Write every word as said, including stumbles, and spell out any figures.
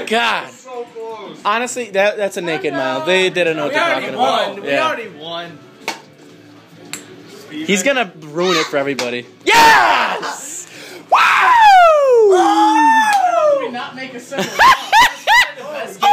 God. So close. Honestly, that that's a naked mile. They didn't know what We they're already talking won. about. We Yeah. already won. He's gonna ruin it for everybody. Yes! Woo! How did we not make a civil law? That's kind of the best game.